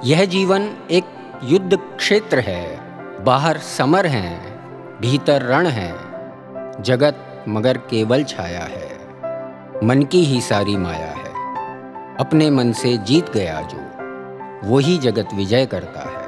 यह जीवन एक युद्ध क्षेत्र है। बाहर समर हैं, भीतर रण है। जगत मगर केवल छाया है, मन की ही सारी माया है। अपने मन से जीत गया जो, वही जगत विजय करता है।